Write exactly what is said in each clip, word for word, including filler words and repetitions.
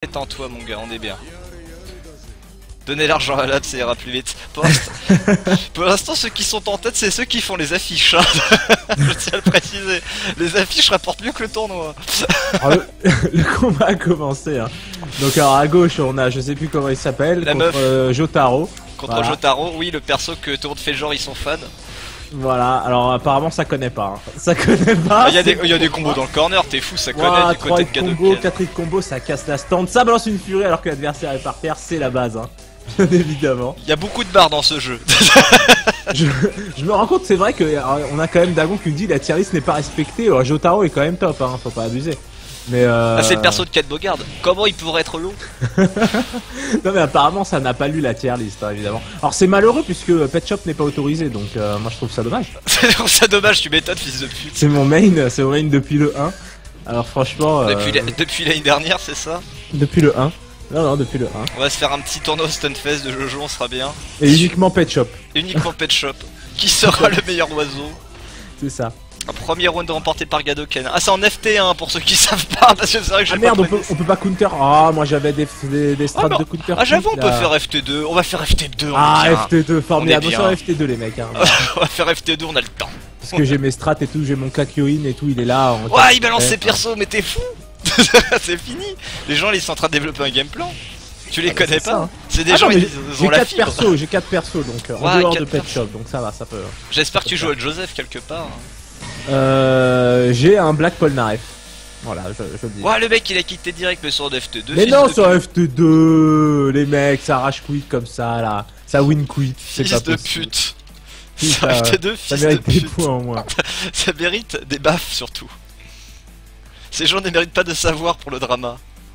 Détends-toi mon gars, on est bien. Donnez l'argent à l'ab, ça ira plus vite. Pour l'instant, ceux qui sont en tête, c'est ceux qui font les affiches. Hein. Je tiens à le préciser. Les affiches rapportent mieux que le tournoi. Alors, le, le combat a commencé. Hein. Donc alors à gauche, on a, je sais plus comment il s'appelle, contre meuf. Euh, Jotaro. Contre voilà. Jotaro, oui, le perso que tout le monde fait genre ils sont fans. Voilà, alors apparemment ça connaît pas. Hein. Ça connaît pas. Il ah, y, y a des combos dans le corner, t'es fou, ça connaît voilà, du côté de combo, quatre hits combo, ça casse la stand. Ça balance une furie alors que l'adversaire est par terre, c'est la base. Hein. Bien évidemment. Il y a beaucoup de barres dans ce jeu. je, je me rends compte, c'est vrai qu'on a quand même Dagon qui nous dit la tier list n'est pas respectée. Alors, Jotaro est quand même top, hein, faut pas abuser. Mais euh... ah, c'est le perso de Cat Bogard. Comment il pourrait être low? Non mais apparemment ça n'a pas lu la tier list, hein, évidemment. Alors c'est malheureux puisque Pet Shop n'est pas autorisé, donc euh, moi je trouve ça dommage. Je trouve ça dommage, tu m'étonnes fils de pute. C'est mon main, c'est mon main depuis le un. Alors franchement... Euh... Depuis l'année dernière, c'est ça? Depuis le un. Non, non, depuis le un. On va se faire un petit tournoi Stunfest de Jojo, on sera bien. Et uniquement Pet Shop. Uniquement Pet Shop. Qui sera le meilleur oiseau? C'est ça. Un premier round remporté par Gadoken. Ah, c'est en F T un pour ceux qui savent pas, parce que c'est vrai que je Ah merde, on peut, on peut pas counter. Ah, moi j'avais des, des, des strats ah, de counter. Ah, j'avoue, on peut faire F T deux. On va faire F T deux. Ah, F T deux, formidable. Attention F T deux, les mecs. Hein. On va faire F T deux, on a le temps. Parce que j'ai mes strats et tout, j'ai mon Kakyoin et tout, il est là. En ouais, il balance ses persos, mais t'es fou. C'est fini. Les gens, ils sont en train de développer un game plan. Tu les ah, connais pas hein. C'est des ah gens, non, ils, ils ont la fibre. Persos, j'ai quatre persos, donc euh, ouais, en dehors de Pet Shop, donc ça va, ça peut. J'espère que tu joues à Joseph quelque part. Euh, j'ai un Black Polnareff. Voilà, je, je le dis. Ouais, le mec il a quitté direct le sur F T deux. Mais non, sur F T deux, les mecs, ça arrache quit comme ça là. Ça win quit. Fils de pute. Sur F T deux, fils de pute. Ça mérite des points au moins. Ça mérite des baffes surtout. Ces gens ne méritent pas de savoir pour le drama.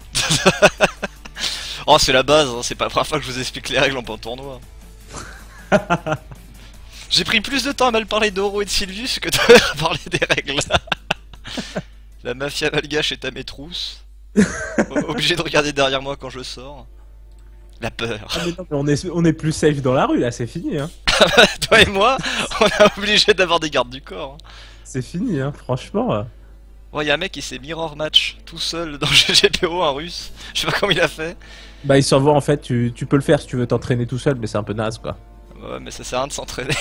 Oh, c'est la base, hein. C'est pas la première fois que je vous explique les règles en bon tournoi. J'ai pris plus de temps à mal parler d'Oro et de Sylvius que de parler des règles. La mafia malgache est à mes trousses. Obligé de regarder derrière moi quand je sors. La peur. Ah mais non, mais on, est, on est plus safe dans la rue là, c'est fini hein. Toi et moi, on est obligé d'avoir des gardes du corps. C'est fini hein, franchement. Bon, y'a un mec qui s'est mirror match tout seul dans G G P O, un russe. Je sais pas comment il a fait. Bah il s'envoie en fait, tu, tu peux le faire si tu veux t'entraîner tout seul, mais c'est un peu naze quoi. Ouais, mais ça sert à rien de s'entraîner.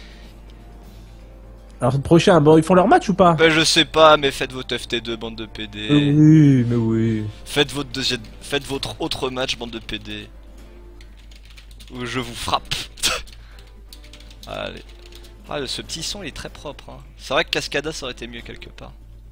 Alors le prochain, bon, ils font leur match ou pas? Bah je sais pas, mais faites votre F T deux, bande de P D. Euh, oui, mais oui. Faites votre deuxième, faites votre autre match, bande de P D. Ou je vous frappe. Allez. Ah, ce petit son il est très propre. Hein. C'est vrai que Cascada ça aurait été mieux quelque part.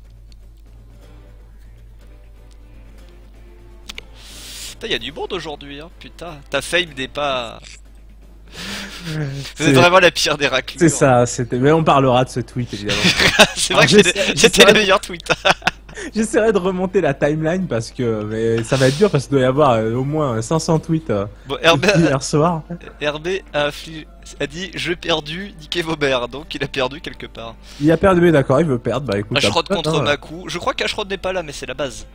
Putain, y a du monde aujourd'hui, hein, putain. Ta fame n'est pas... Vous êtes vraiment la pire des raclures. C'est ça, c'était. Mais on parlera de ce tweet évidemment. C'est vrai que c'était le meilleur tweet. J'essaierai de remonter la timeline parce que mais ça va être dur parce qu'il doit y avoir euh, au moins cinq cents tweets euh, bon, R B hier soir. R B a, a dit jeu perdu, niquez vos mères, donc il a perdu quelque part. Il a perdu, mais d'accord, il veut perdre. Bah écoute. Ashrod contre Maku. Je crois qu'Ashrod n'est pas là, mais c'est la base.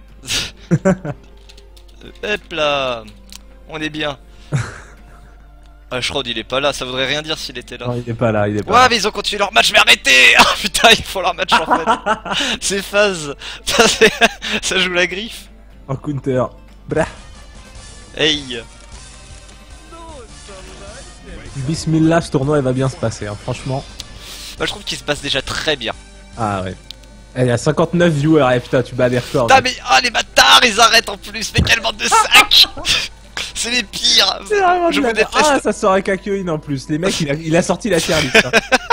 Hop là, on est bien. Ashrod il est pas là, ça voudrait rien dire s'il était là. Non, il est pas là, il est pas ouais, là. mais ils ont continué leur match, mais arrêtez. Oh putain, ils font leur match en fait. C'est phase. Ça, ça joue la griffe. En counter. Brah. Hey. Bismillah, ce tournoi il va bien se passer, hein, franchement. Moi je trouve qu'il se passe déjà très bien. Ah ouais. Il y a cinquante-neuf viewers, et putain, tu bats des records. Putain, mais oh les bâtards, ils arrêtent en plus, mais quelle bande de sacs. C'est les pires. C'est vraiment je vous la... déteste. Ah, ça sort avec Kakyoin en plus. Les mecs, il a, il a sorti la tier list. Hein.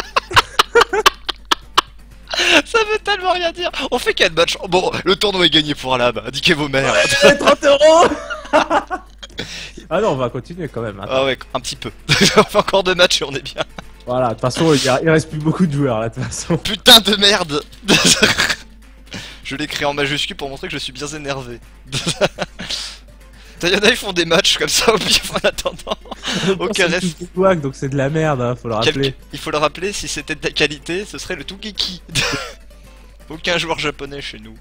Ça veut tellement rien dire. On fait quatre matchs. Bon, le tournoi est gagné pour Alab. Indiquez vos mères. Ouais, trente euros. Ah non, on va continuer quand même. Attends. Ah ouais, un petit peu. On fait encore deux matchs et on est bien. Voilà, de toute façon, il, il reste plus beaucoup de joueurs là, de toute façon. Putain de merde. Je l'écris en majuscule pour montrer que je suis bien énervé. Y'en a, ils font des matchs comme ça au pif en attendant. Aucun reste. Donc c'est de la merde, hein, faut le rappeler. Quel... Il faut le rappeler, si c'était de la qualité, ce serait le Tougeki. Aucun joueur japonais chez nous.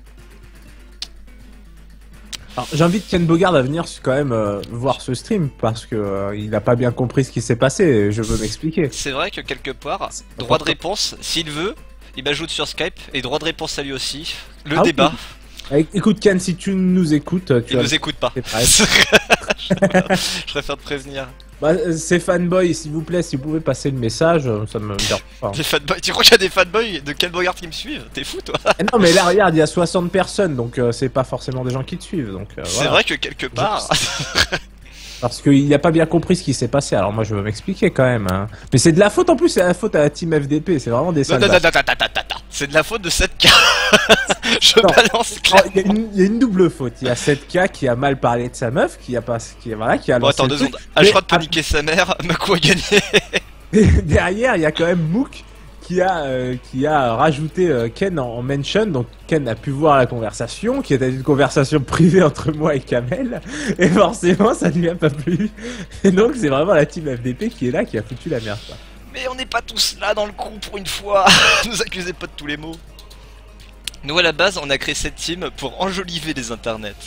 Alors j'invite Ken Bogard à venir quand même euh, voir ce stream parce que euh, il a pas bien compris ce qui s'est passé et je veux m'expliquer. C'est vrai que quelque part, droit de réponse, s'il veut, il m'ajoute sur Skype et droit de réponse à lui aussi. Le ah débat. Oui. Écoute Ken, si tu nous écoutes, tu Il nous écoute pas. Je préfère te prévenir. Bah, ces fanboys, s'il vous plaît, si vous pouvez passer le message, ça me dérange pas. Des fanboys, tu crois qu'il y a des fanboys de Ken Bogart qui me suivent? T'es fou toi? eh Non mais là regarde, il y a soixante personnes, donc euh, c'est pas forcément des gens qui te suivent. Donc euh, c'est voilà. vrai que quelque part. Parce qu'il a pas bien compris ce qui s'est passé, alors moi je veux m'expliquer quand même. Hein. Mais c'est de la faute en plus, c'est la faute à la team F D P, c'est vraiment des sales. Non, non, non, non, non, non, non. C'est de la faute de sept K. Je non. balance clairement. Il y, y a une double faute. Il y a sept K qui a mal parlé de sa meuf, qui a pas, qui voilà, qui a. Bon attends deux secondes. Ah, je crois de paniquer sa mère. Maku a gagné. Derrière, il y a quand même Mook qui a euh, qui a rajouté euh, Ken en, en mention, donc Ken a pu voir la conversation, qui était une conversation privée entre moi et Kamel, et forcément ça lui a pas plu. Et donc c'est vraiment la team F D P qui est là, qui a foutu la merde. Quoi. Mais on n'est pas tous là dans le coup pour une fois. Nous accusez pas de tous les mots. Nous à la base on a créé cette team pour enjoliver les internets.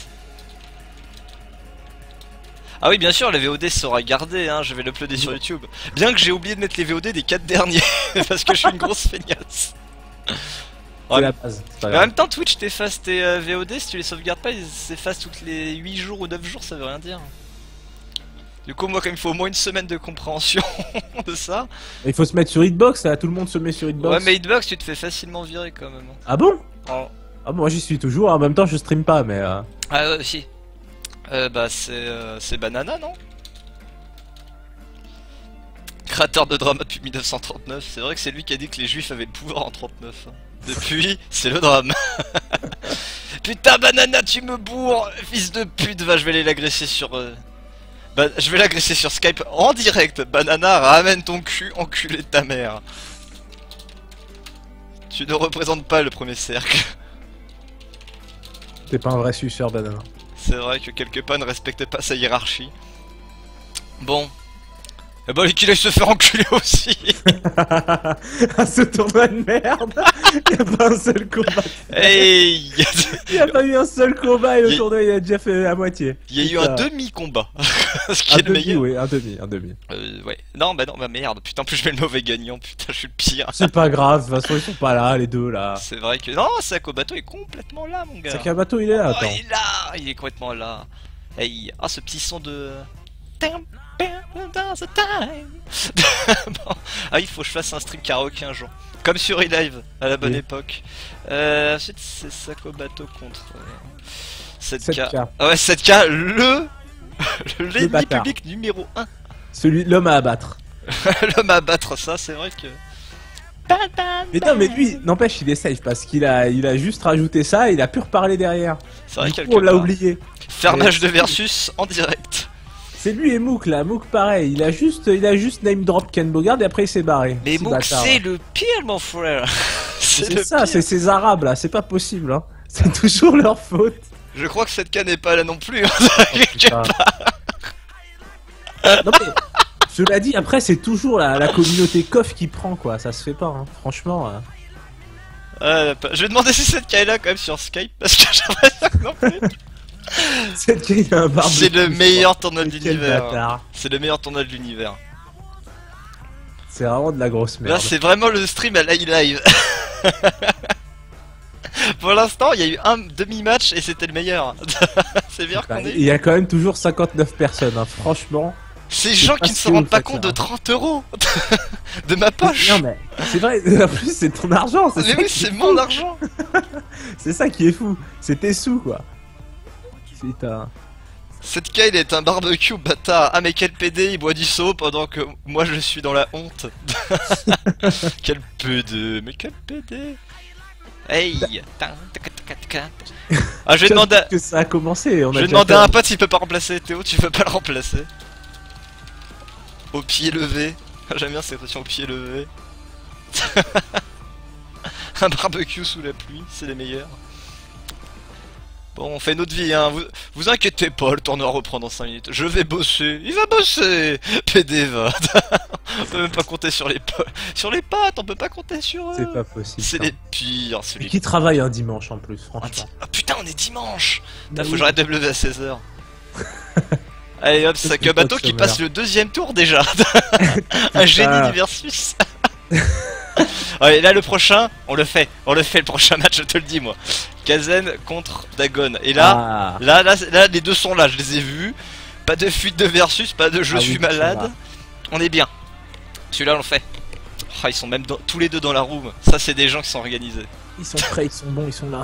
Ah oui bien sûr les V O D sera gardé, hein, je vais l'uploader sur YouTube. Bien que j'ai oublié de mettre les V O D des quatre derniers, parce que je suis une grosse feignasse. C'est la base, mais en même temps Twitch t'efface tes euh, V O D, si tu les sauvegardes pas ils s'effacent toutes les huit jours ou neuf jours, ça veut rien dire. Du coup moi comme il faut au moins une semaine de compréhension de ça. Il faut se mettre sur Hitbox, là, tout le monde se met sur Hitbox. Ouais mais Hitbox tu te fais facilement virer quand même. Ah bon? Oh. Ah bon moi j'y suis toujours, en même temps je stream pas mais... Euh... Ah ouais si. Euh, bah c'est euh, c'est Banana non? Créateur de drama depuis mille neuf cent trente-neuf, c'est vrai que c'est lui qui a dit que les juifs avaient le pouvoir en trente-neuf. Depuis, c'est le drame. Putain Banana tu me bourres, fils de pute, va je vais aller l'agresser sur... Euh... Bah je vais l'agresser sur Skype en direct. Banana ramène ton cul, enculé de ta mère. Tu ne représentes pas le premier cercle. T'es pas un vrai suceur Banana. C'est vrai que quelque part ne respecte pas sa hiérarchie. Bon. Eh bah qu'il aille se faire enculer aussi. À ce tournoi de merde. Y'a pas un seul combat. Hey. Y'a pas eu un seul combat et le tournoi il a déjà fait à moitié. Il y a eu un demi-combat. Ce qui un est le demi, meilleur. Oui, un demi, un demi. Euh, ouais. Non, bah non, bah merde. Putain, en plus je mets le mauvais gagnant. Putain, je suis le pire. C'est pas grave, de toute façon ils sont pas là, les deux là. C'est vrai que... Non, Sakabato est complètement là, mon gars. Sakabato il est là, attends. Oh, il est là. Il est complètement là. Hey. Ah, ce petit son de... Bon. Ah il faut que je fasse un stream karaoké un jour. Comme sur eLive à la bonne oui. époque. Euh, ensuite c'est Sakabato contre euh, sept K. sept K. Ah ouais sept K le l'ennemi public numéro un. Celui l'homme à abattre. L'homme à abattre ça c'est vrai que... Mais non mais lui n'empêche il est safe parce qu'il a il a juste rajouté ça et il a pu reparler derrière. C'est vrai qu'on l'a oublié. Fermage de versus en direct. C'est lui et Mook là, Mook pareil, il a juste il a juste name drop Ken Bogard et après il s'est barré. Mais Mook c'est le pire mon frère. C'est ça, c'est ces arabes là, c'est pas possible hein. C'est toujours leur faute. Je crois que cette K n'est pas là non plus. Oh, non mais, cela dit après c'est toujours la, la communauté C O F qui prend quoi, ça se fait pas hein, franchement. Hein. Euh, je vais demander si cette K est là quand même sur Skype parce que j'aimerais ça non plus. C'est le meilleur tournoi de l'univers. C'est le meilleur tournoi de l'univers. C'est vraiment de la grosse merde. Là, c'est vraiment le stream à live. Pour l'instant, il y a eu un demi-match et c'était le meilleur. C'est bien qu'on est. Il y a quand même toujours cinquante-neuf personnes, hein. Franchement. Ces gens qui ne se rendent pas compte de trente euros de ma poche. Non, mais c'est vrai, en plus, c'est ton argent. Mais oui, c'est mon argent. C'est ça qui est fou. C'est tes sous, quoi. Putain. Cette K il est un barbecue bâtard. Ah mais quel P D, il boit du seau pendant que moi je suis dans la honte. Quel P D, mais quel P D. Hey. Ah je vais demander à... que ça a commencé. On a je vais demander à un pote s'il peut pas remplacer. Théo, tu veux pas le remplacer? Au pied levé. J'aime bien cette expression au pied levé. Un barbecue sous la pluie, c'est les meilleurs. Bon, on fait notre vie, hein. Vous, vous inquiétez pas, le tournoi reprend dans cinq minutes. Je vais bosser. Il va bosser. P D va. On peut même pas compter sur les potes. Sur les pattes, on peut pas compter sur eux. C'est pas possible. C'est les pires. Celui... Qui travaille un dimanche en plus, franchement. Ah putain, on est dimanche. Putain, faut que j'arrête de me lever à seize heures. Allez hop, Sakabato qui passe le deuxième tour déjà. Un génie du versus. Ouais, là le prochain, on le fait, on le fait le prochain match, je te le dis moi. Kazen contre Dagon. Et là, ah. là, là, là, les deux sont là, je les ai vus. Pas de fuite de versus, pas de je ah suis oui, malade. On est bien. Celui-là on le fait. Oh, ils sont même dans, tous les deux dans la room. Ça c'est des gens qui sont organisés. Ils sont prêts, ils sont bons, ils sont là.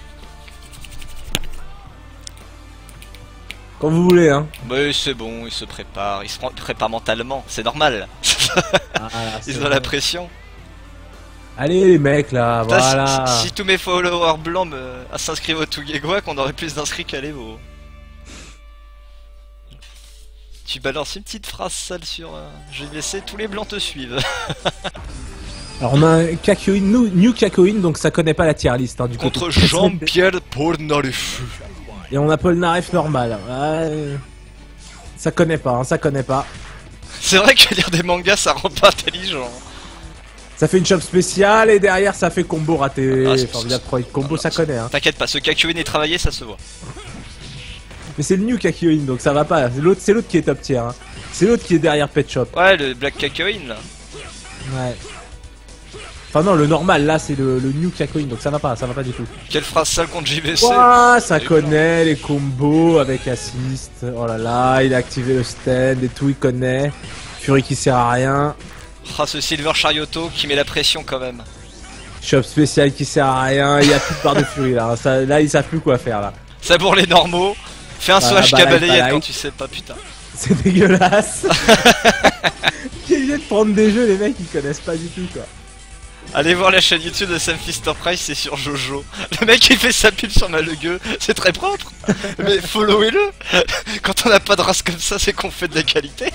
Quand vous voulez hein. Mais c'est bon, ils se préparent, ils se préparent mentalement, c'est normal. Ah, ils ont bon. La pression. Allez les mecs là, Putain, voilà. Si, si tous mes followers blancs s'inscrivent au Tugegwa, qu'on aurait plus d'inscrits qu'à l'Evo. Tu balances une petite phrase sale sur euh, j'ai laissé tous les blancs te suivent. Alors on a un Kakyoin, New Kakyoin, donc ça connaît pas la tier list hein, du contre côté. Jean-Pierre Polnareff. Et on a Polnareff normal. Ouais. Ça connaît pas, hein, ça connaît pas. C'est vrai que lire des mangas ça rend pas intelligent. Ça fait une chop spéciale et derrière ça fait combo raté. Ah, formidable combo, ah, ça connaît. Hein. T'inquiète pas, ce Kakyoin est travaillé, ça se voit. Mais c'est le New Kakyoin donc ça va pas. C'est l'autre, c'est l'autre qui est top tier. Hein. C'est l'autre qui est derrière Pet Shop. Ouais, le Black Kakyoin là. Ouais. Enfin non, le normal là c'est le, le New Kakyoin donc ça va pas, ça va pas du tout. Quelle phrase sale contre J V C. Ouah, ça connaît les combos avec assist. Oh là là, il a activé le stand et tout, il connaît. Fury qui sert à rien. Ah, ce Silver Charioto qui met la pression quand même. Shop spécial qui sert à rien, il y a plus de barre de Fury là. Ça, là ils savent plus quoi faire là. Ça pour les normaux. Fais un swatch bah, balayette quand tu sais pas putain. C'est dégueulasse. Qui vient de prendre des jeux les mecs ils connaissent pas du tout quoi. Allez voir la chaîne YouTube de Sam Fister Price, c'est sur Jojo. Le mec il fait sa pub sur Malegueux, c'est très propre. Mais followez-le. Quand on n'a pas de race comme ça, c'est qu'on fait de la qualité.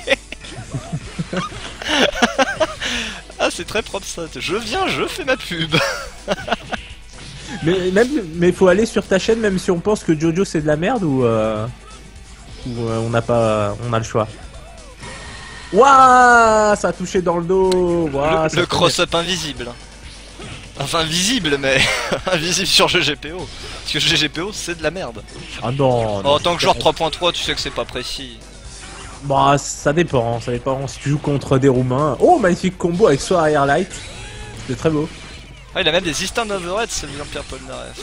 Ah c'est très propre ça. Je viens, je fais ma pub. Mais même, mais faut aller sur ta chaîne même si on pense que Jojo c'est de la merde ou, euh, ou euh, on n'a pas, on a le choix. Waouh, ça a touché dans le dos. Wow, le le cross-up invisible. Enfin visible mais invisible sur G G P O. Parce que G G P O c'est de la merde. Ah non. non en tant que joueur trois point trois tu sais que c'est pas précis. Bah ça dépend, ça dépend si tu joues contre des Roumains. Oh magnifique combo avec Soar Airlight. C'est très beau. Ah il a même des Eastern Overhead ce Jean-Pierre Polnareff.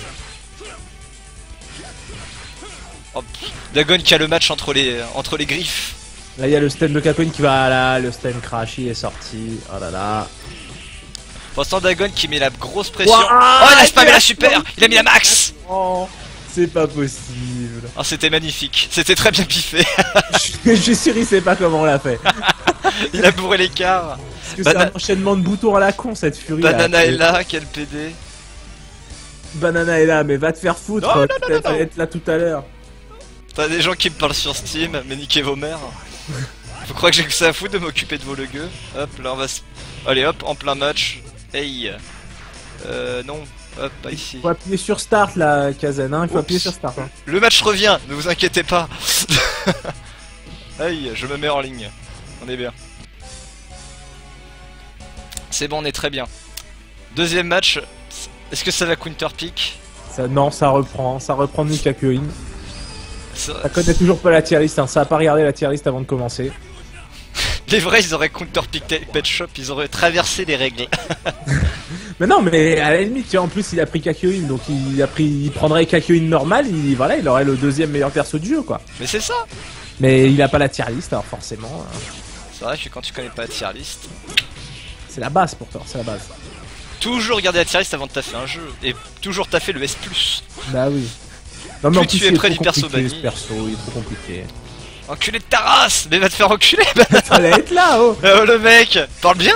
Oh, Dagon qui a le match entre les, entre les griffes. Là il y a le stand de Kakyoin qui va là, le stand crash il est sorti. Oh là là. Pour l'instant Dagon qui met la grosse pression. Wow, oh il a spammé la super. Il a mis la max. Oh, c'est pas possible. Oh c'était magnifique. C'était très bien piffé. Je suis sûr il sait pas comment on l'a fait. Il a bourré l'écart. Parce que Bana... c'est un enchaînement de boutons à la con cette furie. Banana est là, quel P D. Banana est là, mais va te faire foutre. Oh, non, non, non, non. Être là tout à l'heure. T'as des gens qui me parlent sur Steam, mais niquez vos mères. Faut croire que j'ai que ça à foutre de m'occuper de vos legueux. Hop, là on va se... Allez hop, en plein match. Hey. Euh, non. Hop, pas ici. Faut appuyer sur Start là, Kazen, hein. Il faut Oups. appuyer sur Start. Hein. Le match revient, ne vous inquiétez pas. Hey, je me mets en ligne. On est bien. C'est bon, on est très bien. Deuxième match. Est-ce que ça va counter pick? Ça, non, ça reprend. Ça reprend New Kakyoin. Ça... ça connaît toujours pas la tier list, hein. Ça a pas regardé la tier list avant de commencer. Les vrais, ils auraient counter pick Pet Shop, ils auraient traversé les règles. Mais non, mais à la limite, tu vois, en plus il a pris Kakyoin, donc il a pris, il prendrait Kakyoin normal, il, voilà, il aurait le deuxième meilleur perso du jeu, quoi. Mais c'est ça. Mais il a pas la tier list, alors forcément. Hein. C'est vrai que quand tu connais pas la tier list, c'est la base pourtant, c'est la base. Toujours regarder la tier list avant de taffer un jeu, et toujours taffer le S plus. Bah oui. Non mais plus en plus, tu es près du perso banni. Ce perso, il est trop compliqué. Enculé de ta race. Mais va te faire enculer. Fallait être là, oh. Oh le mec, parle bien.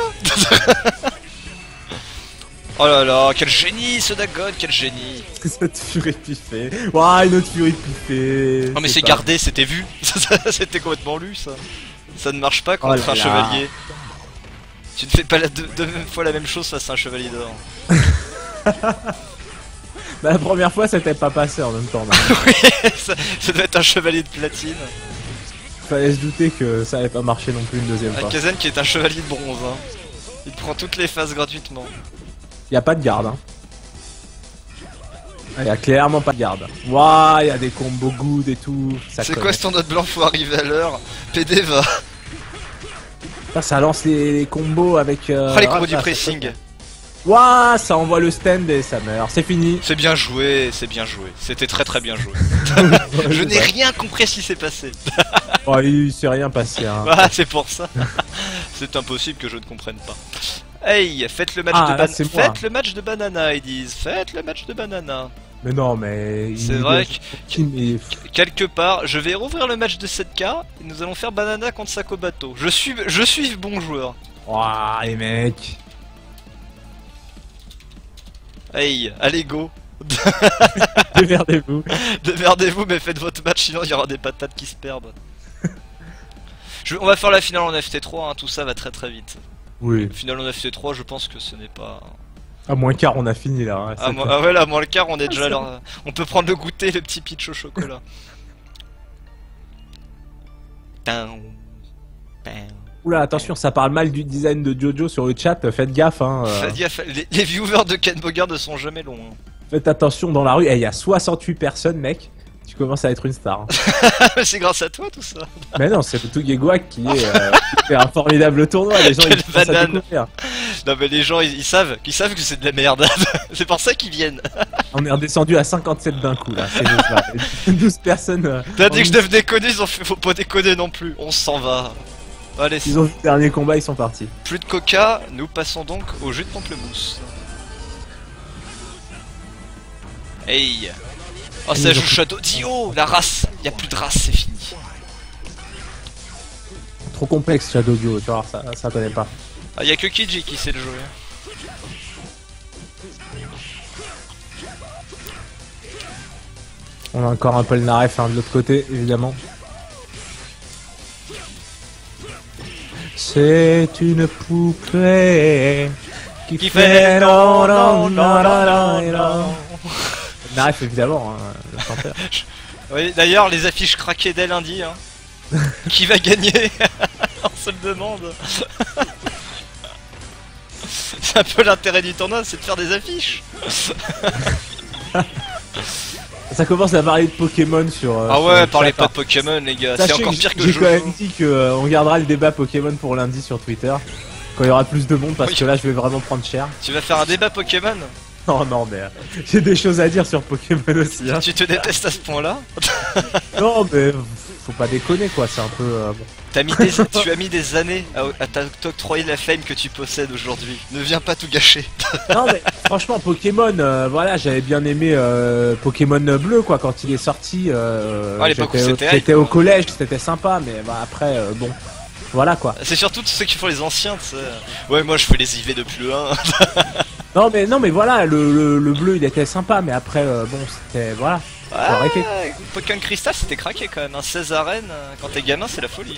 Oh là là, quel génie ce Dagon, quel génie. Cette furie piffée. Waouh, une autre furie piffée. Non mais c'est gardé, c'était vu. C'était complètement lu ça. Ça ne marche pas contre oh un chevalier. Tu ne fais pas la deux, deux fois la même chose face à un chevalier d'or. Bah, la première fois c'était pas passé en même temps. Oui, ça, ça doit être un chevalier de platine. Fallait se douter que ça allait pas marcher non plus une deuxième ah, fois. Kazen qui est un chevalier de bronze, hein. Il prend toutes les phases gratuitement. Y a pas de garde, hein. Il y a clairement pas de garde. Waouh, il y a des combos good et tout. C'est quoi ce tournoi de blanc, faut arriver à l'heure. P D va. Ça, ça lance les, les combos avec. Euh... Oh les combos ah, du pressing. Ouah, ça envoie le stand et ça meurt. C'est fini. C'est bien joué, c'est bien joué. C'était très très bien joué. Je n'ai rien compris à ce qui s'est passé. Oh, il s'est rien passé. Hein. Ah, c'est pour ça. C'est impossible que je ne comprenne pas. Hey, faites le match ah, de banana. Faites le match de banana, ils disent. Faites le match de banana. Mais non, mais... C'est vrai que... Mais... Quelque part, je vais rouvrir le match de sept K et nous allons faire banana contre Sakobato. Je suis, je suis bon joueur. Ouah, les mecs. Hey, allez go. Démerdez-vous. Démerdez-vous, mais faites votre match, sinon il y aura des patates qui se perdent. Je... On va faire la finale en F T trois, hein, tout ça va très très vite. Oui. Finale en F T trois, je pense que ce n'est pas... À moins quart, on a fini là. Hein, ah, moi... ah ouais, là, à moins le quart, on est déjà là. On peut prendre le goûter, le petit pitch au chocolat. Oula, attention, ça parle mal du design de Jojo sur le chat, faites gaffe. Hein, euh... Faites gaffe, les, les viewers de Ken Bogard ne sont jamais longs. Hein. Faites attention dans la rue, il hey, y a soixante-huit personnes, mec. Tu commences à être une star. Hein. C'est grâce à toi tout ça. Mais non, c'est le Tugegwak qui, est, euh, qui fait un formidable tournoi. Les gens ils commencent à découvrir. Non mais les gens ils, ils savent, ils savent que c'est de la merde. C'est pour ça qu'ils viennent. On est redescendu à cinquante-sept d'un coup là. C'est douze personnes. Euh, T'as dit que je devenais connu, ils ont fait faut pas déconner non plus. On s'en va. Allez. Ils ont vu le dernier combat, ils sont partis. Plus de coca, nous passons donc au jus de pamplemousse. Hey. Oh ça joue Shadow Dio, la race, y a plus de race, c'est fini. Trop complexe Shadow Dio, tu vois, ça, ça connaît pas. Ah y a que Kiji qui sait le jouer. On a encore un peu le Naref hein, de l'autre côté, évidemment. C'est une poupée qui, qui fait, fait non non non non non. Naref évidemment, hein, le chanteur. Oui, d'ailleurs les affiches craquées dès lundi. Hein. Qui va gagner? On se le demande. C'est un peu l'intérêt du tournoi, c'est de faire des affiches. Ça commence à parler de Pokémon sur. Euh, ah ouais, sur parlez pas de Pokémon les gars, c'est encore pire que je. J'ai quand même dit qu'on gardera le débat Pokémon pour lundi sur Twitter. Quand il y aura plus de monde, parce oui. que là je vais vraiment prendre cher. Tu vas faire un débat Pokémon? Non, non, mais euh, j'ai des choses à dire sur Pokémon aussi. Hein. Tu te détestes à ce point-là? Non, mais faut pas déconner quoi, c'est un peu. Euh, bon. As mis des, tu as mis des années à, à t'octroyer la fame que tu possèdes aujourd'hui. Ne viens pas tout gâcher. Non, mais franchement, Pokémon, euh, voilà, j'avais bien aimé euh, Pokémon Bleu quoi quand il est sorti. Euh, ah, j'étais j'étais au collège, c'était sympa, mais bah, après, euh, bon. Voilà quoi. C'est surtout tous ceux qui font les anciens, tu sais. Ouais, moi je fais les I V depuis le un. Non mais non mais voilà, le, le, le bleu il était sympa, mais après euh, bon c'était voilà. Ah, Pokémon Crystal c'était craqué quand même, hein. seize arènes, quand t'es gamin c'est la folie.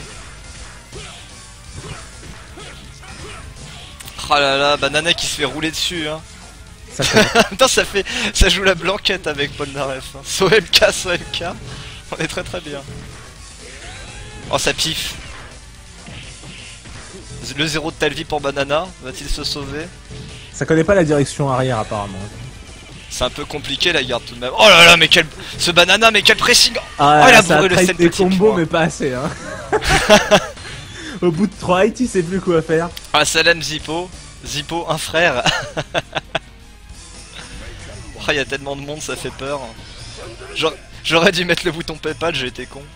Oh là là, Banana qui se fait rouler dessus hein. Ça fait... ça fait, ça joue la blanquette avec Paul Naref. Hein. S O M K, S O M K, on est très très bien. Oh ça piffe. Le zéro de telle vie pour Banana, va-t-il se sauver? Ça connaît pas la direction arrière apparemment. C'est un peu compliqué la garde tout de même. Oh là là mais quel... Ce Banana mais quel pressing. Ah, oh il a bourré le sept des combos mais pas assez hein. Au bout de trois hits il sait plus quoi faire. Ah salam Zippo. Zippo un frère. Oh il y a tellement de monde ça fait peur. J'aurais dû mettre le bouton Paypal, j'ai été con.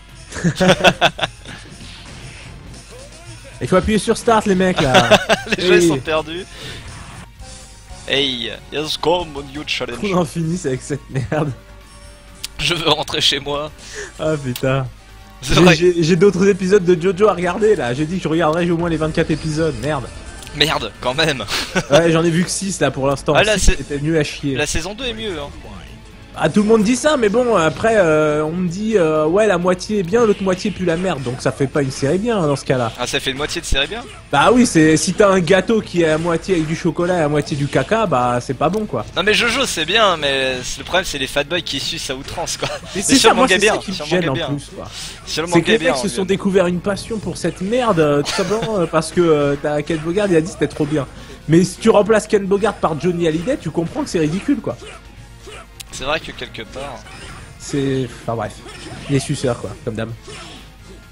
Il faut appuyer sur Start les mecs là. Les jeux hey. sont perdus. Hey, yes come mon new challenge. On en finisse avec cette merde. Je veux rentrer chez moi. Ah putain. J'ai d'autres épisodes de Jojo à regarder là. J'ai dit que je regarderais au moins les vingt-quatre épisodes. Merde. Merde, quand même. Ouais, j'en ai vu que six là pour l'instant. Ah, c'était mieux à chier. La saison deux est mieux hein. Ah tout le monde dit ça mais bon après euh, on me dit euh, ouais la moitié est bien l'autre moitié pue la merde donc ça fait pas une série bien hein, dans ce cas là. Ah ça fait une moitié de série bien? Bah oui c'est si t'as un gâteau qui est à moitié avec du chocolat et à moitié du caca bah c'est pas bon quoi. Non mais Jojo c'est bien mais le problème c'est les fatboys qui sucent à outrance quoi. Mais c'est ça moi c'est ça qui me gêne en plus quoi. C'est que les mecs se sont découvert une passion pour cette merde tout simplement parce que euh, t'as Ken Bogard il a dit c'était trop bien. Mais si tu remplaces Ken Bogard par Johnny Hallyday tu comprends que c'est ridicule quoi. C'est vrai que quelque part... C'est... Enfin bref. Les suceurs quoi, comme d'hab.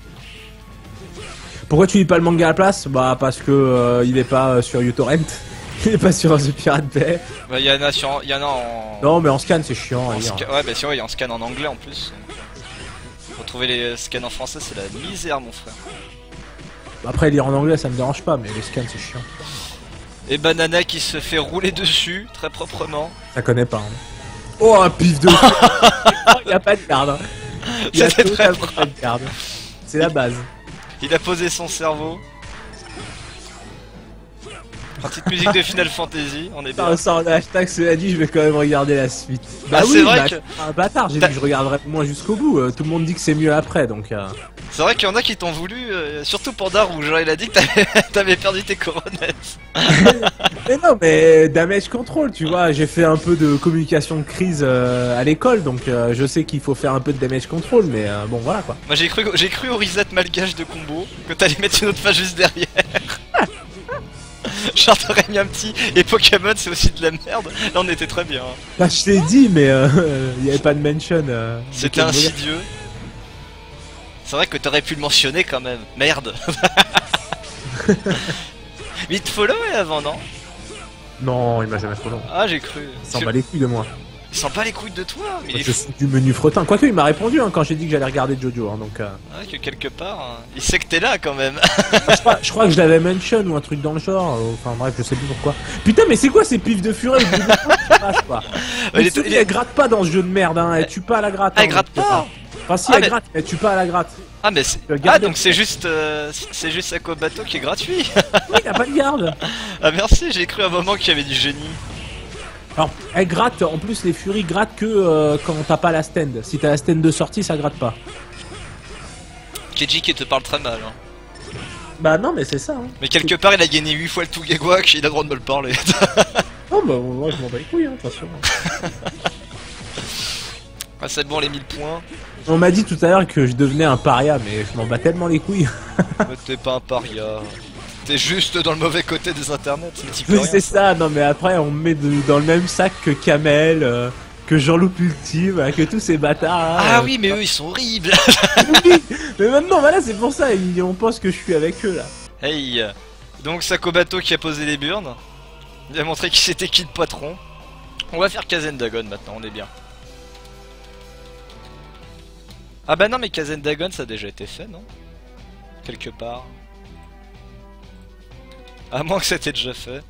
Pourquoi tu lis pas le manga à la place? Bah parce que euh, il est pas euh, sur uTorrent. Il est pas sur The Pirate Bay. Bah il y en a sur... y en a en... Non mais en scan c'est chiant. En sca... Ouais bah si ouais, il y a en scan en anglais en plus. Retrouver les scans en français c'est la misère mon frère. Après lire en anglais ça me dérange pas, mais les scans c'est chiant. Et Banana qui se fait rouler dessus très proprement. Ça connaît pas. Hein. Oh un pif de... Il y a pas de garde. Hein. C'était très pas de garde. C'est la base. Il a posé son cerveau. Petite musique de Final Fantasy, on est bien. Sans le hashtag, cela dit, je vais quand même regarder la suite. Bah, ah, oui, c'est vrai bah, que... un bâtard, j'ai dit que je regarderai moins jusqu'au bout. Euh, tout le monde dit que c'est mieux après, donc... Euh... C'est vrai qu'il y en a qui t'ont voulu, euh, surtout pour Darou, genre il a dit que t'avais perdu tes coronettes. Mais non, mais damage control, tu vois, j'ai fait un peu de communication de crise euh, à l'école, donc euh, je sais qu'il faut faire un peu de damage control, mais euh, bon, voilà quoi. Moi j'ai cru, j'ai cru au reset malgage de combo, que t'allais mettre une autre phase juste derrière. Genre t'aurais mis un petit, et Pokémon c'est aussi de la merde, là on était très bien. Hein. Bah je t'ai dit, mais il euh, y avait pas de mention. Euh, C'était insidieux. C'est vrai que t'aurais pu le mentionner quand même, merde. Mais il te followait avant, non? Non, il m'a jamais follow. Ah j'ai cru. Il s'en bat les couilles de moi. Il sent pas les couilles de toi, mais moi, il je suis du menu fretin. Quoique il m'a répondu hein, quand j'ai dit que j'allais regarder Jojo, hein, donc... Euh... Ah, que quelque part, hein. Il sait que t'es là quand même. je, crois, je crois que je l'avais mention ou un truc dans le genre, euh, enfin bref, je sais plus pourquoi. Putain mais c'est quoi ces pifs de furet de passe, quoi. Mais il, il... elle gratte pas dans ce jeu de merde, hein, elle tue pas à la gratte. Ah, hein, elle gratte pas. Enfin si ah, elle mais... gratte, elle tue pas à la gratte. Ah mais c'est... Ah donc c'est juste euh, c'est juste Akobato qui est gratuit. Oui, il a pas de garde. Ah merci, j'ai cru à un moment qu'il y avait du génie. Alors, elle gratte, en plus les furies grattent que euh, quand t'as pas la stand. Si t'as la stand de sortie, ça gratte pas. Keiji qui te parle très mal. Hein. Bah non, mais c'est ça. Hein. Mais quelque part, il a gagné huit fois le Tugegwak, il a le droit de me le parler. Non, bah moi je m'en bats les couilles, hein, de toute façon. Ah, c'est bon, les mille points. On m'a dit tout à l'heure que je devenais un paria, mais je m'en bats tellement les couilles. Mais t'es pas un paria. T'es juste dans le mauvais côté des internets. Oui, c'est ça, non mais après on me met de, dans le même sac que Kamel, euh, que Jean-Loup Ultime, que tous ces bâtards. Hein, ah euh, oui, mais eux ils sont horribles. Oui, mais maintenant voilà, c'est pour ça, ils, on pense que je suis avec eux là. Hey, donc Sakobato qui a posé les burnes. Il a montré qu'il c'était qui le patron. On va faire Kazendagon maintenant, on est bien. Ah bah non mais Kazendagon ça a déjà été fait, non? Quelque part. À moins que ça ait déjà fait.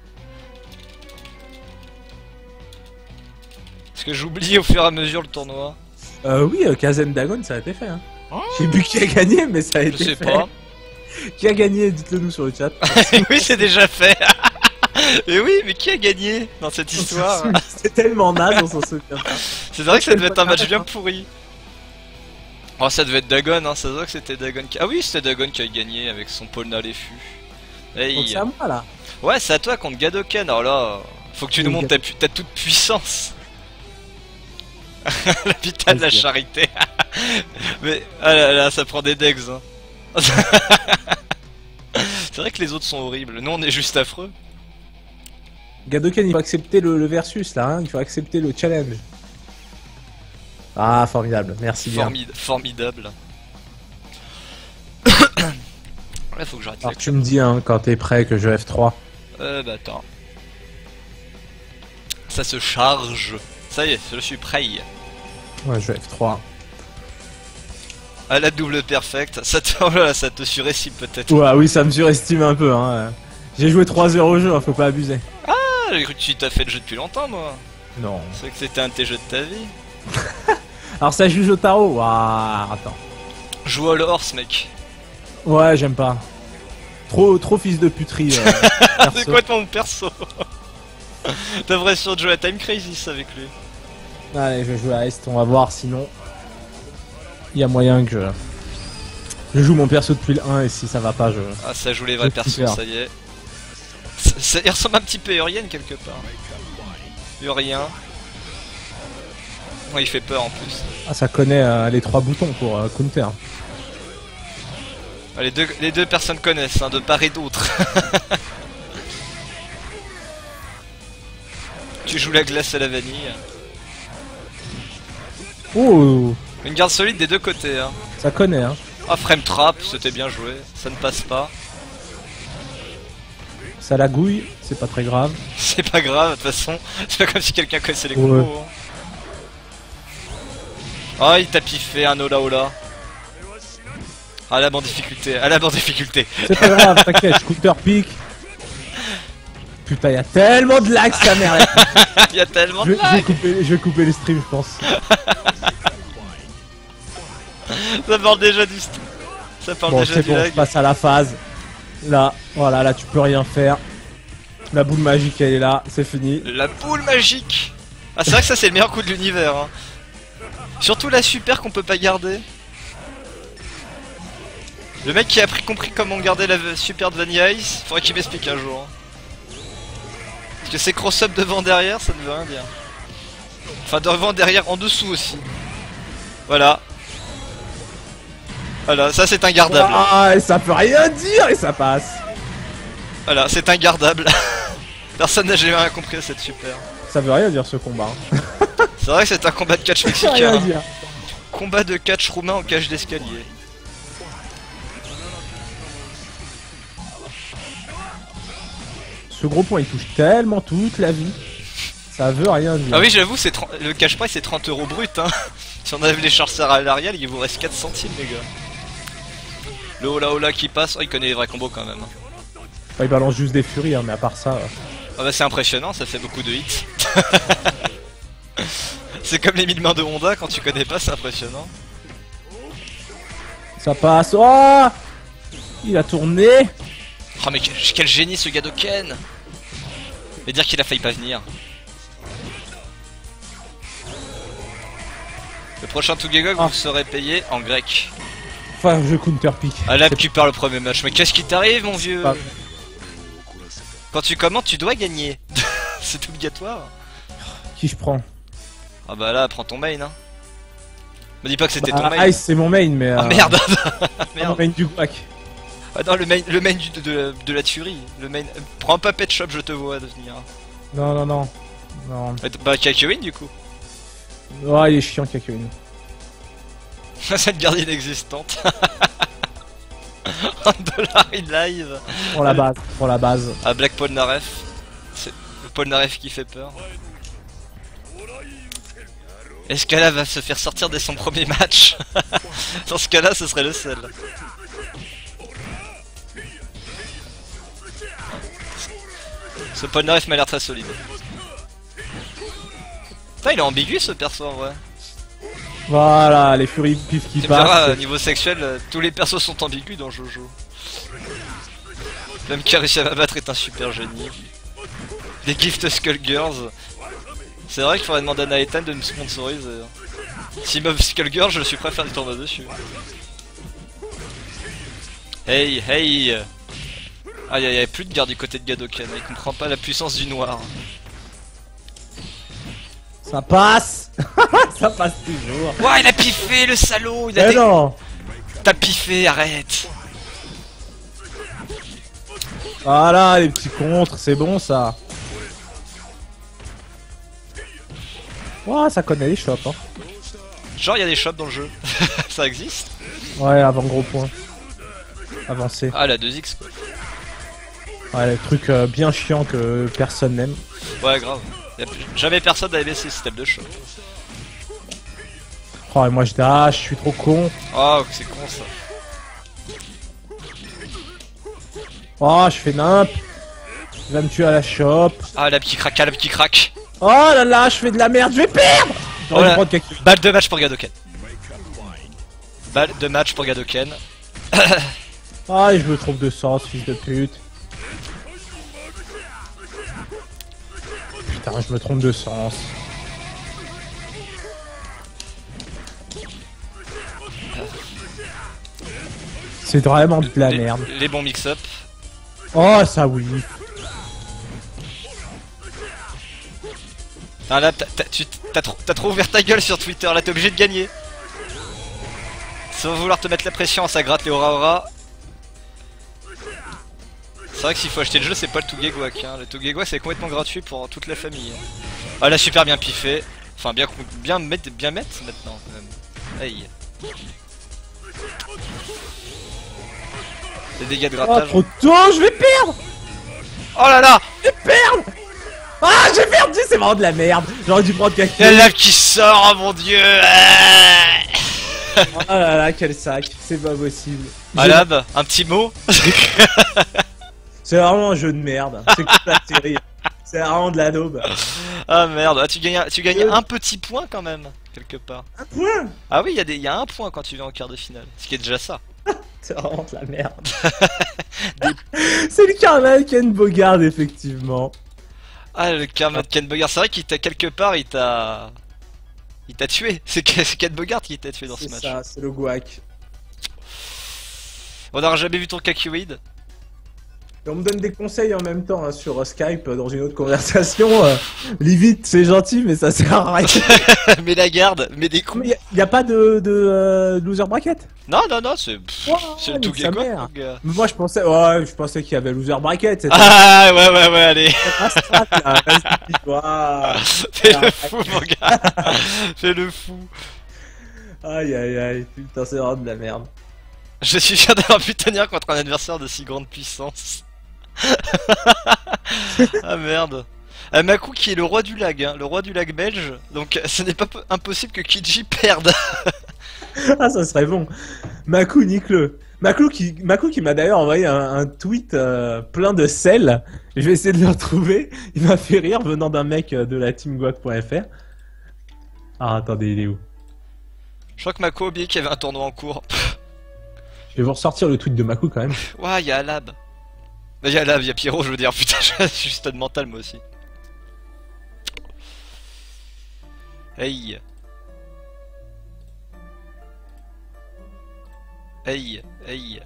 Parce que j'oublie au fur et à mesure le tournoi. Euh oui, euh, Kazendagon ça a été fait hein. Oh. J'ai vu qui a gagné mais ça a été fait. Je sais pas. Qui a gagné? Dites-le nous sur le chat. Oui c'est déjà fait. Et oui mais qui a gagné dans cette histoire? C'est tellement naze, on s'en souvient pas. C'est vrai que ça devait être un match bien pourri. Oh ça devait être Dagon, hein, ça se voit que c'était Dagon qui... Ah oui c'était Dagon qui a gagné avec son Polna les fûts. Hey. Donc c'est à moi là. Ouais c'est à toi contre Gadoken, alors là... Faut que tu nous montres ta, pu... ta toute puissance. L'hôpital de la charité. Mais ah là là ça prend des degs hein. C'est vrai que les autres sont horribles, nous on est juste affreux. Gadoken il faut accepter le, le versus là, hein. Il faut accepter le challenge. Ah formidable, merci bien. Formid formidable. Là faut que j'arrête. Alors tu me dis hein, quand t'es prêt que je F trois. Euh bah attends. Ça se charge. Ça y est, je suis prêt. Ouais je F trois. À la double perfect, ça te, oh là, ça te surestime peut-être. Ouais oui ça me surestime un peu hein. J'ai joué trois heures au jeu, hein, faut pas abuser. Ah j'ai cru que tu t'as fait le jeu depuis longtemps moi. Non. C'est que c'était un de tes jeux de ta vie. Alors ça joue au tarot. Waouh, attends. Joue au horse mec. Ouais j'aime pas. Trop trop fils de puterie. Euh, c'est quoi ton perso? Devrais sur jouer à Time Crisis avec lui. Allez je vais jouer à Est, on va voir sinon. Il y a moyen que je... Je joue mon perso depuis le un et si ça va pas je... Ah ça joue les vrais persos, ça y est. Ça, ça, il ressemble un petit peu à Urien quelque part. Urien. Ouais, il fait peur en plus. Ah ça connaît euh, les trois boutons pour euh, counter. Ah, les, deux, les deux personnes connaissent, hein, de part et d'autre. Tu joues la glace à la vanille. Oh. Une garde solide des deux côtés hein. Ça connaît hein. Ah frame trap, c'était bien joué, ça ne passe pas. Ça la gouille, c'est pas très grave. C'est pas grave, de toute façon, c'est pas comme si quelqu'un connaissait les combos. Ouais. Hein. Oh, il t'a piffé un Ola Ola. Ah, la en difficulté, à la en difficulté. C'est pas grave, t'inquiète, je counter pick. Putain, y'a tellement de lag, sa mère. Y'a tellement de je, lag. Je vais, couper, je vais couper les streams, je pense. Ça parle déjà du stream. Ça parle bon, déjà du bon, lag. On passe à la phase. Là, voilà, là tu peux rien faire. La boule magique elle est là, c'est fini. La boule magique. Ah, c'est vrai que ça c'est le meilleur coup de l'univers. Hein. Surtout la super qu'on peut pas garder. Le mec qui a pris, compris comment garder la super de Vanilla Ice, faudrait qu'il m'explique un jour. Hein. Parce que c'est cross-up devant derrière, ça ne veut rien dire. Enfin devant derrière en dessous aussi. Voilà. Voilà, ça c'est ingardable. Ah, et ça peut rien dire et ça passe. Voilà, c'est ingardable. Personne n'a jamais rien compris à cette super. Ça veut rien dire ce combat. Hein. C'est vrai que c'est un combat de catch mexicain. Rien hein. dire. Combat de catch roumain en cage d'escalier. Ce gros point il touche tellement toute la vie. Ça veut rien dire. Ah oui, j'avoue, c'est le cash price c'est trente euros brut. Hein. Si on avait les charges salariales, il vous reste quatre centimes, les gars. Le Ola Ola qui passe, oh, il connaît les vrais combos quand même. Bah, il balance juste des furies, hein, mais à part ça. Euh... Ah bah c'est impressionnant, ça fait beaucoup de hits. C'est comme les mille mains de Honda, quand tu connais pas, c'est impressionnant. Ça passe. Oh, il a tourné. Oh mais quel génie ce Gadoken. Et dire qu'il a failli pas venir. Le prochain Tugegog ah. vous serez payé en grec. Enfin, je counter pick. Ah là tu perds le premier match, mais qu'est-ce qui t'arrive mon vieux? Pas... Quand tu commentes, tu dois gagner. C'est obligatoire. Qui je prends? Ah bah là, prends ton main hein. Me dis pas que c'était bah, ton main. Ice c'est mon main mais... Ah euh... merde. Merde. Mon main du guac. Ah non, le main, le main du, de, de, de la tuerie. Le main... Prends pas Pet Shop, je te vois devenir. Non, non, non. non. Bah Kakyoin du coup. Oh il est chiant Kakyoin. Cette garde inexistante. Un dollar in live. Pour la base, pour la base. Ah Black Polnareff. C'est le Polnareff qui fait peur. Est-ce qu'elle va se faire sortir dès son premier match? Dans ce cas là ce serait le seul. Ce Polnareff m'a l'air très solide. Putain il est ambigu ce perso en vrai. Voilà, les furies pif qui passent. Verras, niveau sexuel, euh, tous les persos sont ambigus dans Jojo. L'homme qui a réussi à m'abattre est un super génie. Les Gift Skullgirls. C'est vrai qu'il faudrait demander à Naetan de me sponsoriser. Si meuf Skullgirl, je suis prêt à faire des tournois dessus. Hey, hey. Ah, il y a plus de garde du côté de Gadoken, il comprend pas la puissance du noir. Ça passe. Ça passe toujours. Ouah, il a piffé le salaud. Il a Mais des... non. T'as piffé, arrête. Voilà les petits contres, c'est bon ça. Ouah, ça connaît les shops hein. Genre il y a des shops dans le jeu. Ça existe? Ouais, avant gros point. Avancé. Ah la deux X quoi. Ouais, le truc euh, bien chiant que personne n'aime. Ouais grave. Y'a jamais personne n'a aimé ces systèmes de shop. Oh et moi je dash, je suis trop con. Oh c'est con ça. Oh je fais nimp. Il va me tuer à la shop. Ah la petit crack, ah la petit crack. Oh là là, je fais de la merde, je vais perdre. Oh là. Balle de match pour Gadoken. Balle de match pour Gadoken. Ah je me trompe de sens, fils de pute. Putain, je me trompe de sens. C'est vraiment de la les, merde. Les bons mix-up. Oh, ça oui. Ah là, t'as trop, trop ouvert ta gueule sur Twitter, là t'es obligé de gagner. Sans vouloir te mettre la pression, ça gratte les aura aura. C'est vrai que s'il faut acheter le jeu, c'est pas le Tugegwak. Hein. Le Tugegwak c'est complètement gratuit pour toute la famille. Ah là, super bien piffé. Enfin, bien bien mettre, bien mettre maintenant. Quand même. Aïe. Les dégâts de grattage. Oh, trop tôt, je vais perdre. Oh là là, je vais perdre. Ah, j'ai perdu, c'est vraiment de la merde. J'aurais dû prendre Kaki. Y'a la lave qui sort, oh mon dieu. Oh là là, quel sac, c'est pas possible. Alab, un petit mot. C'est vraiment un jeu de merde. C'est comme la série. C'est vraiment de la daube. Ah merde, ah, tu gagnes, tu gagnes un petit point quand même, quelque part. Un point. Ah oui, il y, a des- y a un point quand tu vas en quart de finale, ce qui est déjà ça. C'est vraiment de la merde. C'est le carnaval Ken Bogard, effectivement. Ah, le karma de Ken Bogard, c'est vrai qu'il t'a quelque part, il t'a... Il t'a tué, c'est Ken Ken Bogard qui t'a tué dans ce match. C'est ça, c'est le guac. On n'aura jamais vu ton Kakyoid. Et on me donne des conseils en même temps hein, sur euh, Skype euh, dans une autre conversation. Euh, lis vite, c'est gentil, mais ça sert à rien. Mets la garde, mets des coups. Il y, a pas de, de euh, loser bracket. Non, non, non, c'est Oh, c'est le tout nique sa gars, mère. gars. Mais moi je pensais, ouais, je pensais qu'il y avait loser bracket. C'était Ah, ouais, ouais, ouais, allez. pas strat, là. Vas-y, toi. Fais le fou, mon gars. Fais le fou. Aïe aïe aïe, putain, c'est vraiment de la merde. Je suis fier d'avoir pu tenir contre un adversaire de si grande puissance. Ah merde. Ah, Maku qui est le roi du lag, hein, le roi du lag belge, donc ce n'est pas impossible que Kiji perde. Ah, ça serait bon. Maku, nique-le. Maku qui, Maku qui m'a d'ailleurs envoyé un, un tweet euh, plein de sel. Je vais essayer de le retrouver. Il m'a fait rire venant d'un mec euh, de la team guac point F R. Ah, attendez, il est où? Je crois que Maku a oublié qu'il y avait un tournoi en cours. Je vais vous ressortir le tweet de Maku quand même. Ouah, il y a Alab. Bah, il y a Alab, il y a Pierrot, je veux dire, putain, je suis stade mental moi aussi. Hey. Hey, hey.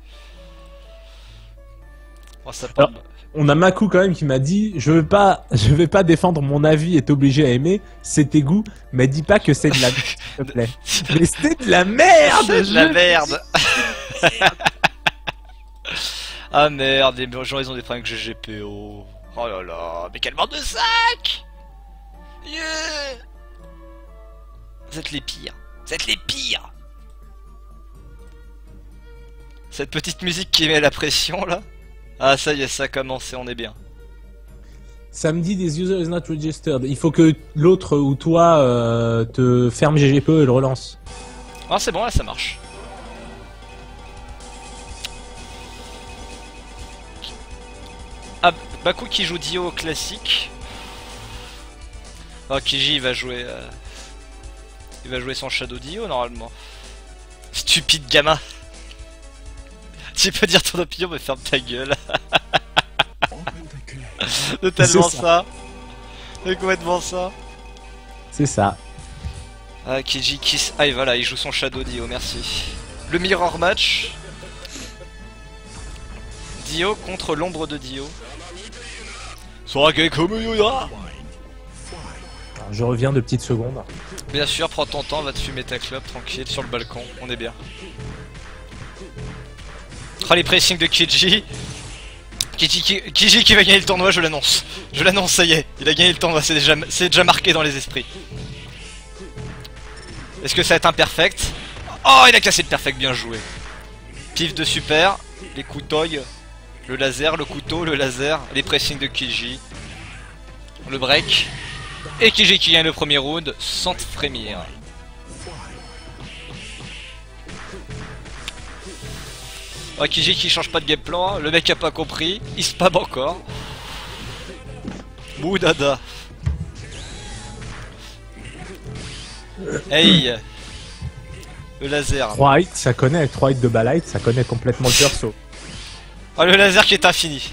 Oh, ça parle. Alors, on a Maku quand même qui m'a dit je veux pas, je vais pas défendre mon avis et t'obliger à aimer, c'est tes goûts, mais dis pas que c'est de la merde, s'il te plaît. Mais c'est de la merde. C'est de la je- merde. Ah merde, les gens ils ont des problèmes avec G G P O. Oh là là, mais quelle bande de sacs. Yeah. Vous êtes les pires. Vous êtes les pires. Cette petite musique qui met la pression là. Ah ça y est, ça a commencé, on est bien. Samedi, des user is not registered. Il faut que l'autre ou toi euh, te ferme G G P O et le relance. Ah c'est bon, là ça marche. Ah, Baku qui joue Dio classique. Oh, Kiji il va jouer... Euh... Il va jouer son Shadow Dio normalement. Stupide gamin. Tu peux dire ton opinion mais ferme ta gueule. Totalement C'est ça. ça. C'est complètement ça. C'est ça. Ah, Kiji kiss. Ah et voilà, il joue son Shadow Dio, merci. Le mirror match. Dio contre l'ombre de Dio. Sorake Komuyuya. Alors, je reviens de petites secondes. Bien sûr, prends ton temps, va te fumer ta clope tranquille sur le balcon, on est bien. Oh les pressings de Kiji. Kiji qui, Kiji qui va gagner le tournoi, je l'annonce. Je l'annonce, ça y est, il a gagné le tournoi, c'est déjà, c'est déjà marqué dans les esprits. Est-ce que ça va être un perfect? Oh, il a cassé le perfect, bien joué. Pif de super, les couteaux, le laser, le couteau, le laser, les pressings de Kiji. Le break. Et Kiji qui gagne le premier round sans frémir. Oh, Kiji qui change pas de game plan, le mec a pas compris, il spam encore. Boudada. Hey. Le laser. trois hits, ça connaît, avec trois hits de Balight, ça connaît complètement le perso. Oh, le laser qui est infini.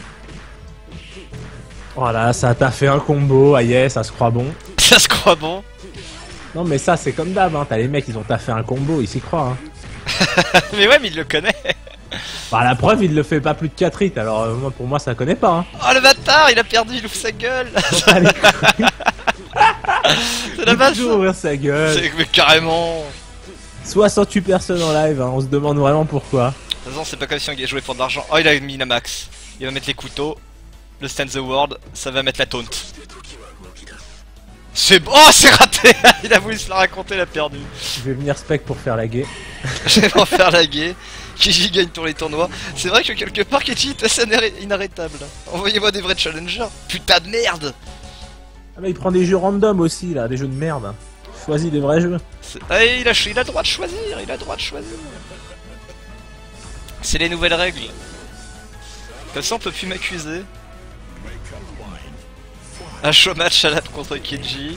Voilà, ça t'a fait un combo, ah yes, ça se croit bon. Ça se croit bon. Non mais ça c'est comme d'hab, hein. T'as les mecs ils ont taffé un combo, ils s'y croient. Hein. Mais ouais, mais il le connaît. Bah la preuve il le fait pas plus de quatre hits, alors euh, moi, pour moi ça connaît pas. Hein. Oh le bâtard, il a perdu, il ouvre sa gueule. Allez, C'est la base. toujours ouvrir sa gueule. C'est mais carrément. soixante-huit personnes en live, hein. On se demande vraiment pourquoi. De toute façon, c'est pas comme si on allait jouer pour de l'argent. Oh, il a mis la max. Il va mettre les couteaux. Le stand the world, ça va mettre la taunt. C'est bon. Oh, c'est raté. Il a voulu se la raconter, il a perdu. Je vais venir spec pour faire la guet. Je vais m'en faire laguer. Kiji gagne tous les tournois. C'est vrai que quelque part Kiji est assez inarrêtable. Envoyez-moi des vrais challengers. Putain de merde. Ah bah il prend des jeux random aussi là, des jeux de merde. Choisis des vrais jeux. Ah, il, a, il a le droit de choisir, il a le droit de choisir. C'est les nouvelles règles. Comme ça on peut plus m'accuser. Un show match à la contre Kiji.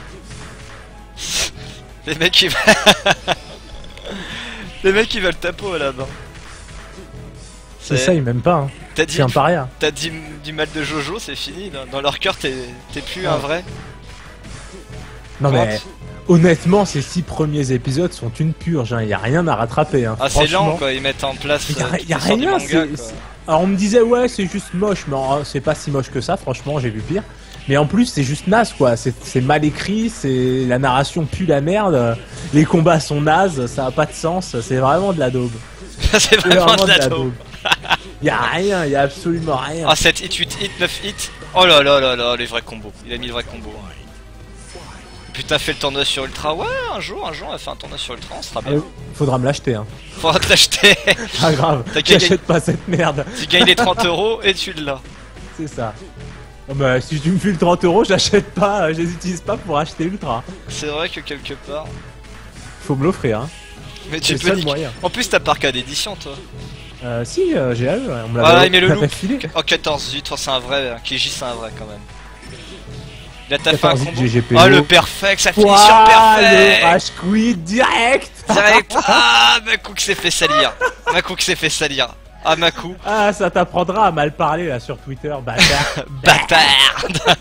Les mecs ils veulent... Les mecs ils veulent tapo là-bas. C'est ça, ils m'aiment pas. Hein. T'as dit, un paria. T'as dit du mal de Jojo, c'est fini. Dans, dans leur cœur, t'es plus ah. un vrai. Non Comment mais honnêtement, ces six premiers épisodes sont une purge. Il hein. y a rien à rattraper. Hein. Ah c'est lent quoi. Ils mettent en place. Il y a, y a rien. Manga, alors on me disait ouais c'est juste moche, mais c'est pas si moche que ça. Franchement, j'ai vu pire. Mais en plus, c'est juste naze quoi. C'est mal écrit. C'est la narration pue la merde. Les combats sont nazes. Ça a pas de sens. C'est vraiment de la daube. C'est vraiment, vraiment de la, de la daube. Y'a rien, y'a absolument rien. Ah sept hits, huit hits, neuf hits. Oh là là là là, les vrais combos. Il a mis le vrai combo. Putain, fait le tournoi sur Ultra. Ouais, un jour, un jour, on a fait un tournoi sur Ultra, on sera bien. Euh, faudra me l'acheter hein. Faudra te l'acheter. Pas grave, j'achète pas cette merde. Tu gagnes les trente euros et tu l'as. C'est ça. Oh bah si tu me files trente euros, j'achète pas, je les utilise pas pour acheter Ultra. C'est vrai que quelque part... Faut me l'offrir hein. Mais tu peux dire... En plus t'as pas arcade d'édition toi. Euh, si, euh, j'ai eu, on me l'a voilà, il met le look. En quatorze huit, c'est un vrai, Kiji c'est un vrai quand même. Il a tapé un combo. Ah le perfect, ça finit wow, sur perfect. Le rage quit direct. Direct. Ah, Makou qui s'est fait salir. Makou qui s'est fait salir. Ah Makou. Ah ça t'apprendra à mal parler là sur Twitter, bâtard. Bâtard.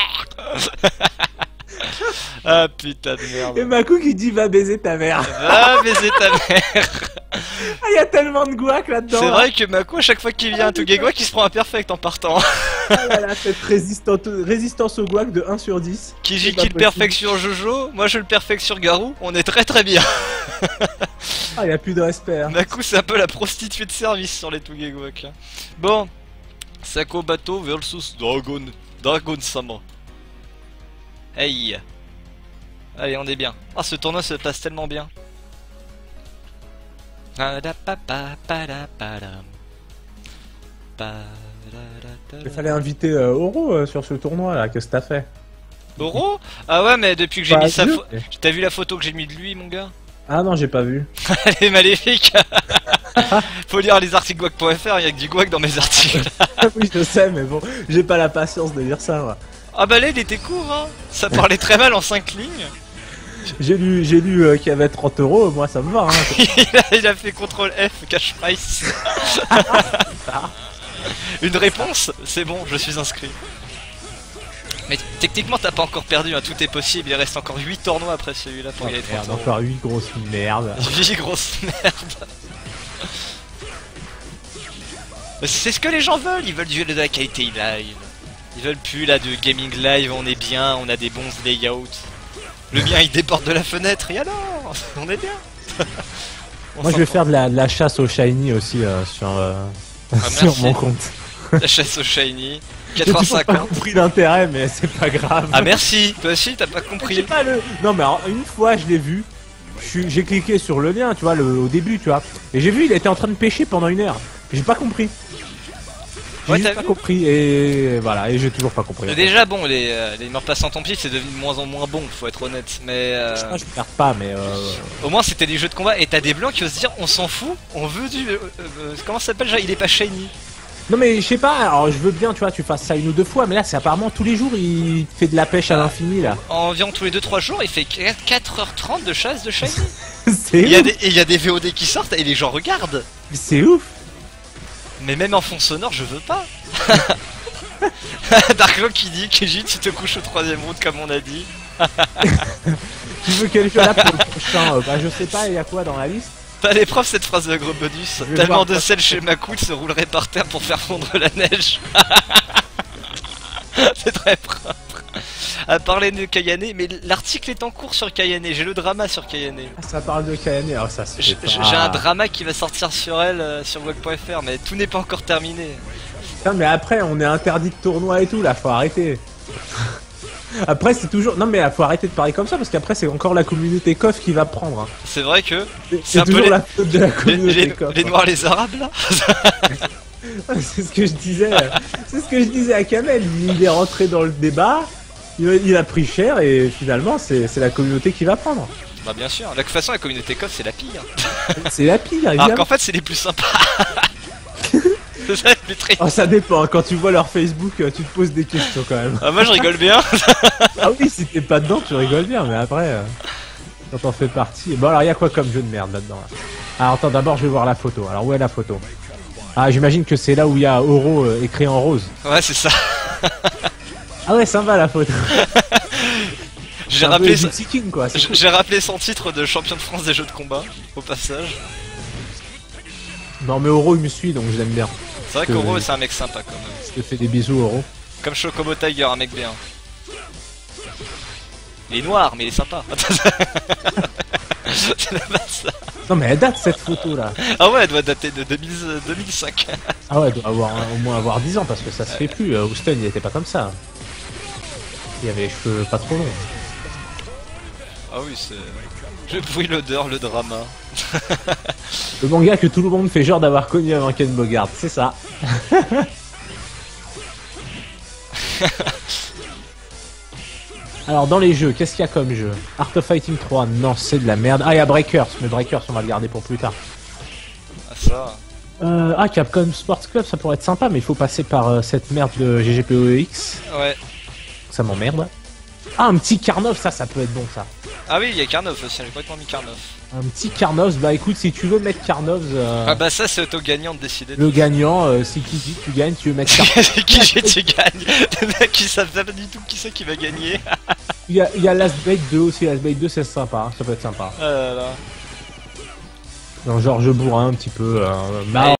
Ah putain de merde. Et Makou qui dit va baiser ta mère. Va baiser ta mère. Ah y'a tellement de guac là-dedans. C'est là. vrai que Makou à chaque fois qu'il vient à Togegwa qui se prend un perfect en partant. Ah là là, cette résistance au guac de un sur dix. Kiji qui le perfect sur Jojo, moi je le perfect sur Garou, on est très très bien. Ah y'a plus de respect hein. Makou c'est un peu la prostituée de service sur les Togegwa. Bon, Sako Bato versus Dragon, Dragon Sama. Hey. Allez, on est bien. Ah, ce tournoi se passe tellement bien. Il fallait inviter euh, Oro euh, sur ce tournoi là, qu'est-ce que t'as fait? Oro? Ah ouais, mais depuis que j'ai mis sa photo... T'as vu la photo que j'ai mis de lui, mon gars? Ah non, j'ai pas vu. Elle est maléfique. Faut lire les articles guac point F R, il y a que du guac dans mes articles. Oui, je sais, mais bon, j'ai pas la patience de lire ça, moi. Ah bah là, il était court, hein. Ça parlait très mal en cinq lignes. J'ai lu, j'ai lu euh, qu'il y avait trente euros, moi ça me va. Hein. il, a, il a fait contrôle F, cash price. Une réponse, c'est bon, je suis inscrit. Mais techniquement t'as pas encore perdu, hein, tout est possible, il reste encore huit tournois après celui-là pour oh, gagner trente euros. Encore huit grosses merdes. huit grosses merdes. C'est ce que les gens veulent, ils veulent du de la qualité live. Ils veulent plus là de gaming live, on est bien, on a des bons layouts. Le mien il déborde de la fenêtre, et alors on est bien. On Moi je vais faire de la, de la chasse au shiny aussi euh, sur, euh, ah, sur mon compte. La chasse au shiny. quatre heures cinquante. J'ai pas compris l'intérêt mais c'est pas grave. Ah merci, toi aussi t'as pas compris. Pas le... Non mais alors, une fois je l'ai vu, j'ai cliqué sur le lien tu vois le, au début tu vois. Et j'ai vu il était en train de pêcher pendant une heure. J'ai pas compris. J'ai ouais, pas vu compris et voilà et j'ai toujours pas compris. Déjà bon les, euh, les morts passant ton pied c'est devenu de moins en moins bon, faut être honnête. Mais euh... je, je perds pas mais euh... au moins c'était des jeux de combat et t'as des blancs qui osent dire on s'en fout, on veut du euh, euh, comment ça s'appelle, il est pas shiny. Non mais je sais pas, alors je veux bien tu vois tu fasses ça une ou deux fois mais là c'est apparemment tous les jours il fait de la pêche à l'infini là. Environ tous les deux trois jours il fait quatre heures trente de chasse de shiny. C'est ouf. Et il y a des V O D qui sortent et les gens regardent. C'est ouf. Mais même en fond sonore, je veux pas. Darklock qui dit Kiji, tu te couches au troisième round comme on a dit. Tu veux qu'elle soit là pour le prochain euh, Bah je sais pas, il y a quoi dans la liste? T'as l'épreuve cette phrase de gros bonus. Tellement de sel chez Makou se roulerait par terre pour faire fondre la neige. C'est très propre. À parler de Kayane, mais l'article est en cours sur Kayane, j'ai le drama sur Kayane. Ah, ça parle de Kayane, alors ça c'est. J'ai un drama qui va sortir sur elle euh, sur guac point F R, mais tout n'est pas encore terminé. Putain, mais après on est interdit de tournoi et tout là, faut arrêter. Après, c'est toujours. Non, mais faut arrêter de parler comme ça parce qu'après, c'est encore la communauté C O F qui va prendre. Hein. C'est vrai que. C'est toujours les... la faute de la communauté les, les, C O F. Les Noirs, les Arabes là. C'est ce que je disais. C'est ce que je disais à Kamel. Il est rentré dans le débat. Il, il a pris cher et finalement, c'est la communauté qui va prendre. Bah, bien sûr. De toute façon, la communauté C O F, c'est la pire. C'est la pire, évidemment. Alors qu'en fait, c'est les plus sympas. C'est ça, les plus très... Oh, ça dépend. Quand tu vois leur Facebook, tu te poses des questions quand même. Ah, moi, je rigole bien. Ah oui, si t'es pas dedans, tu rigoles bien, mais après, euh, quand t'en fais partie. Bon, alors, il y a quoi comme jeu de merde là-dedans là? Alors, attends, d'abord, je vais voir la photo. Alors, où est la photo? Ah, j'imagine que c'est là où il y a Oro euh, écrit en rose. Ouais, c'est ça. Ah ouais, sympa la photo. J'ai rappelé, son... cool. rappelé son titre de champion de France des jeux de combat, au passage. Non mais Oro il me suit donc je l'aime bien. C'est vrai qu'Oro que... c'est un mec sympa quand même. Je te fais des bisous Oro. Comme Chocobo Tiger, un mec bien. Il est noir mais il est sympa. C'est la base ça. Non mais elle date cette photo là. Ah ouais, elle doit dater de deux mille, deux mille cinq. Ah ouais, elle doit avoir, au moins avoir dix ans parce que ça se fait plus. Houston il était pas comme ça. Il avait les cheveux pas trop longs. Ah oui, c'est... Le bruit, l'odeur, le drama. Le manga que tout le monde fait genre d'avoir connu avant Ken Bogard, c'est ça. Alors dans les jeux, qu'est-ce qu'il y a comme jeu? Art of Fighting trois, non c'est de la merde. Ah il y a Breakers, mais Breakers on va le garder pour plus tard. Ah ça... Euh, ah Capcom Sports Club ça pourrait être sympa mais il faut passer par euh, cette merde de G G P O X. Ouais. Ça m'emmerde. Ah un petit Karnov, ça ça peut être bon ça. Ah oui il y a Karnov aussi, j'ai complètement mis Karnov. Un petit Karnov, bah écoute si tu veux mettre Karnov... Euh... Ah bah ça c'est auto-gagnant de décider. Le gagnant, euh, c'est qui dit tu gagnes, tu veux mettre Karnov. C'est qui dit tu gagnes. Le mec qui savent pas du tout qui c'est qui va gagner. Il y a, il y a Last Bait deux aussi, Last Bait deux c'est sympa, hein. Ça peut être sympa. Ah là là. Dans genre je bourrin un petit peu. Euh,